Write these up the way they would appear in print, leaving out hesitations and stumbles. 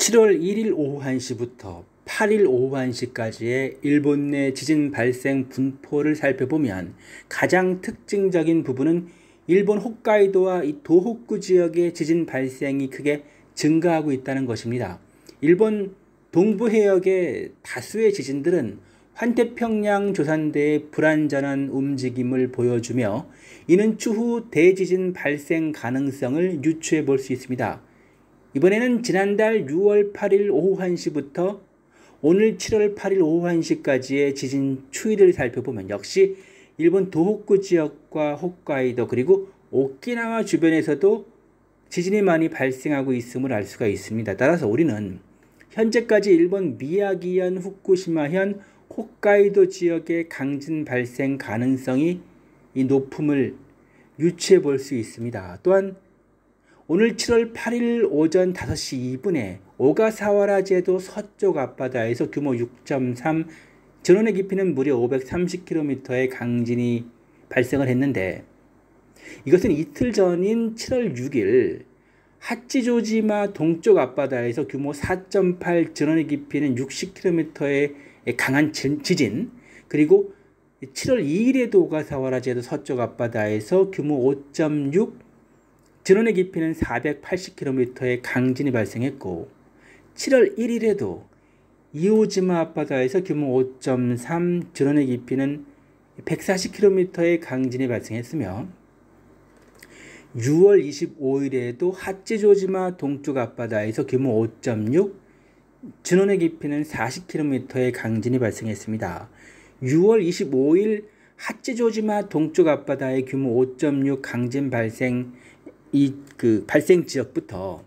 7월 1일 오후 1시부터 8일 오후 1시까지의 일본 내 지진 발생 분포를 살펴보면 가장 특징적인 부분은 일본 홋카이도와 이 도호쿠 지역의 지진 발생이 크게 증가하고 있다는 것입니다. 일본 동부 해역의 다수의 지진들은 환태평양 조산대의 불완전한 움직임을 보여주며 이는 추후 대지진 발생 가능성을 유추해 볼 수 있습니다. 이번에는 지난달 6월 8일 오후 1시부터 오늘 7월 8일 오후 1시까지의 지진 추이를 살펴보면 역시 일본 도호쿠 지역과 홋카이도 그리고 오키나와 주변에서도 지진이 많이 발생하고 있음을 알 수가 있습니다. 따라서 우리는 현재까지 일본 미야기현, 후쿠시마현, 홋카이도 지역의 강진 발생 가능성이 높음을 유추해 볼 수 있습니다. 또한 오늘 7월 8일 오전 5시 2분에 오가사와라 제도 서쪽 앞바다에서 규모 6.3, 전원의 깊이는 무려 530km의 강진이 발생을 했는데 이것은 이틀 전인 7월 6일 하치조지마 동쪽 앞바다에서 규모 4.8, 전원의 깊이는 60km의 강한 지진, 그리고 7월 2일에도 오가사와라 제도 서쪽 앞바다에서 규모 5.6, 전원의 깊이는 480km의 강진이 발생했고 7월 1일에도 이오지마 앞바다에서 규모 5.3, 전원의 깊이는 140km의 강진이 발생했으며 6월 25일에도 하치조지마 동쪽 앞바다에서 규모 5.6, 전원의 깊이는 40km의 강진이 발생했습니다. 6월 25일 하치조지마 동쪽 앞바다의 규모 5.6 강진 발생 발생 지역부터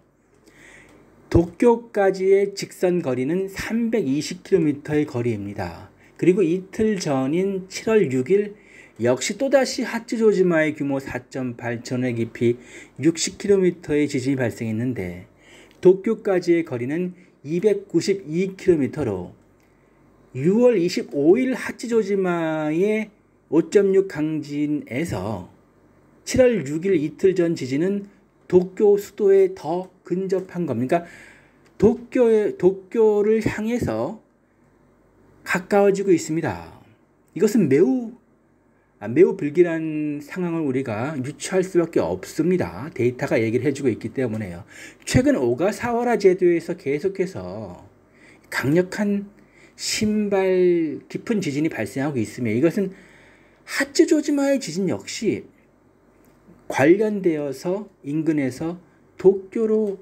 도쿄까지의 직선 거리는 320km의 거리입니다. 그리고 이틀 전인 7월 6일 역시 또다시 하치조지마의 규모 4.8, 전원의 깊이 60km의 지진이 발생했는데 도쿄까지의 거리는 292km로 6월 25일 하치조지마의 5.6 강진에서 7월 6일 이틀 전 지진은 도쿄 수도에 더 근접한 겁니다. 도쿄를 향해서 가까워지고 있습니다. 이것은 매우 불길한 상황을 우리가 유추할 수밖에 없습니다. 데이터가 얘기를 해주고 있기 때문에요. 최근 오가사와라 제도에서 계속해서 강력한 신발 깊은 지진이 발생하고 있으며 이것은 하치조지마의 지진 역시 관련되어서 인근에서 도쿄로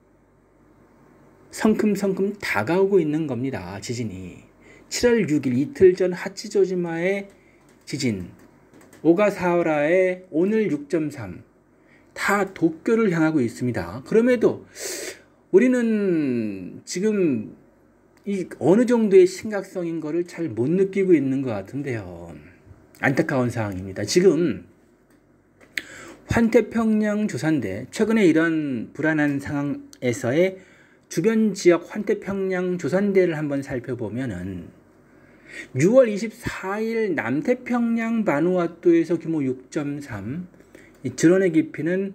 성큼성큼 다가오고 있는 겁니다. 지진이 7월 6일 이틀 전 하치조지마의 지진, 오가사와라의 오늘 6.3 다 도쿄를 향하고 있습니다. 그럼에도 우리는 지금 이 어느 정도의 심각성인 것을 잘 못 느끼고 있는 것 같은데요. 안타까운 상황입니다. 지금 환태평양 조산대, 최근에 이런 불안한 상황에서의 주변 지역 환태평양 조산대를 한번 살펴보면은 6월 24일 남태평양 바누아투에서 규모 6.3, 전원의 깊이는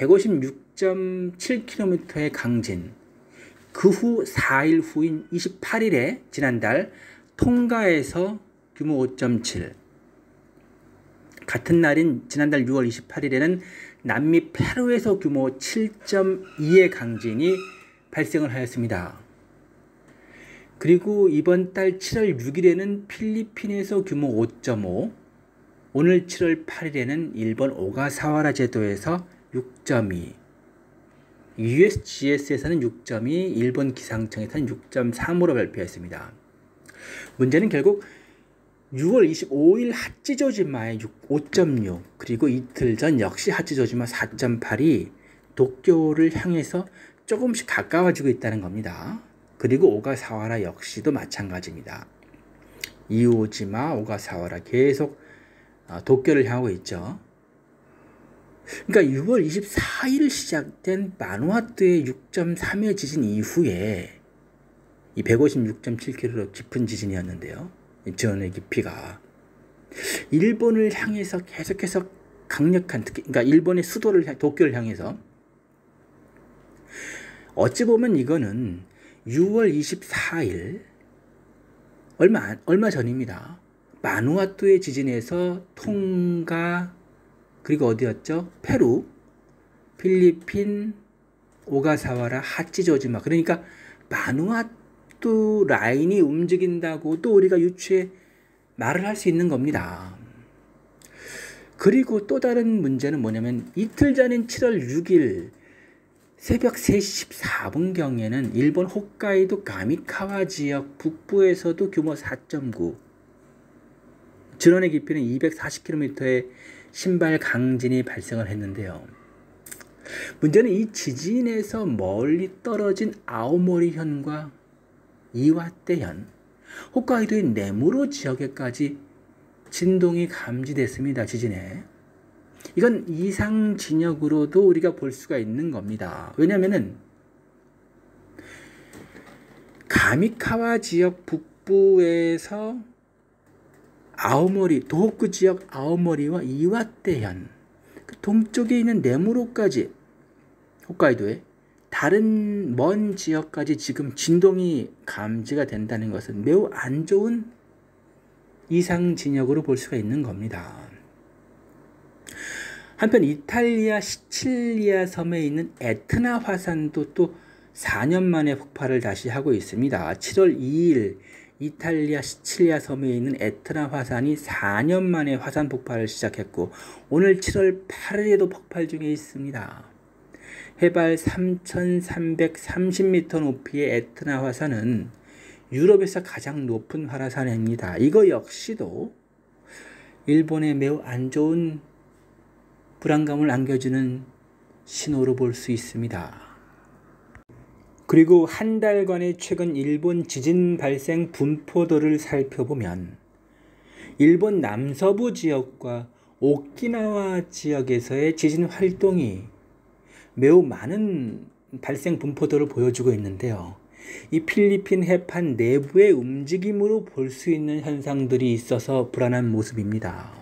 156.7km의 강진, 그 후 4일 후인 28일에 지난달 통가에서 규모 5.7, 같은 날인 지난달 6월 28일에는 남미 페루에서 규모 7.2의 강진이 발생을 하였습니다. 그리고 이번 달 7월 6일에는 필리핀에서 규모 5.5, 오늘 7월 8일에는 일본 오가사와라 제도에서 6.2, USGS에서는 6.2, 일본 기상청에서는 6.3으로 발표했습니다. 문제는 결국 6월 25일 하치조지마의 5.6, 그리고 이틀 전 역시 하치조지마 4.8이 도쿄를 향해서 조금씩 가까워지고 있다는 겁니다. 그리고 오가사와라 역시도 마찬가지입니다. 이오지마, 오가사와라 계속 도쿄를 향하고 있죠. 그러니까 6월 24일 시작된 바누아투의 6.3의 지진 이후에 이 156.7km 깊은 지진이었는데요. 전원의 깊이가 일본을 향해서 계속해서 강력한, 특히 그러니까 일본의 수도를 도쿄를 향해서 어찌 보면 이거는 6월 24일 얼마 전입니다. 마누아투의 지진에서 통가, 그리고 어디였죠? 페루, 필리핀, 오가사와라, 하치조지마. 그러니까 마누아투 라인이 움직인다고 또 우리가 유추해 말을 할 수 있는 겁니다. 그리고 또 다른 문제는 뭐냐면 이틀 전인 7월 6일 새벽 3시 14분경에는 일본 홋카이도 가미카와 지역 북부에서도 규모 4.9, 진원의 깊이는 240km의 신발 강진이 발생을 했는데요. 문제는 이 지진에서 멀리 떨어진 아오모리현과 이와떼현, 홋카이도의 네무로 지역에까지 진동이 감지됐습니다. 지진에. 이건 이상 진역으로도 우리가 볼 수가 있는 겁니다. 왜냐하면은 가미카와 지역 북부에서 아오모리, 도호쿠 지역 아오모리와 이와떼현, 그 동쪽에 있는 네무로까지, 홋카이도의 다른 먼 지역까지 지금 진동이 감지가 된다는 것은 매우 안 좋은 이상 진역으로 볼 수가 있는 겁니다. 한편 이탈리아 시칠리아 섬에 있는 에트나 화산도 또 4년 만에 폭발을 다시 하고 있습니다. 7월 2일 이탈리아 시칠리아 섬에 있는 에트나 화산이 4년 만에 화산 폭발을 시작했고 오늘 7월 8일에도 폭발 중에 있습니다. 해발 3,330m 높이의 에트나 화산은 유럽에서 가장 높은 활화산입니다. 이거 역시도 일본에 매우 안 좋은 불안감을 안겨주는 신호로 볼 수 있습니다. 그리고 한 달간의 최근 일본 지진 발생 분포도를 살펴보면 일본 남서부 지역과 오키나와 지역에서의 지진 활동이 매우 많은 발생 분포도를 보여주고 있는데요. 이 필리핀 해판 내부의 움직임으로 볼 수 있는 현상들이 있어서 불안한 모습입니다.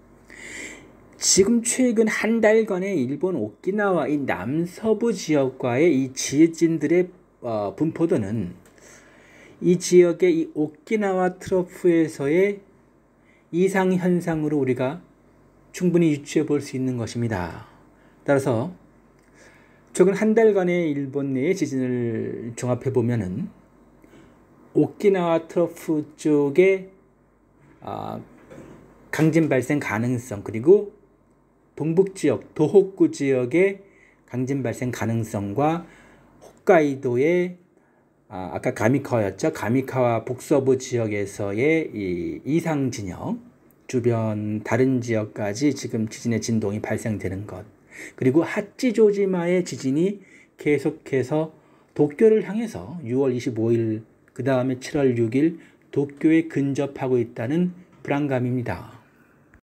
지금 최근 한 달간의 일본 오키나와 이 남서부 지역과의 이 지진들의 분포도는 이 지역의 이 오키나와 트러프에서의 이상 현상으로 우리가 충분히 유추해 볼 수 있는 것입니다. 따라서 최근 한 달간의 일본 내의 지진을 종합해 보면은 오키나와 트러프 쪽의 강진 발생 가능성, 그리고 동북 지역 도호쿠 지역의 강진 발생 가능성과 홋카이도의 아까 가미카와였죠. 가미카와 북서부 지역에서의 이 이상 진역 주변 다른 지역까지 지금 지진의 진동이 발생되는 것, 그리고 하치조지마의 지진이 계속해서 도쿄를 향해서 6월 25일 그 다음에 7월 6일 도쿄에 근접하고 있다는 불안감입니다.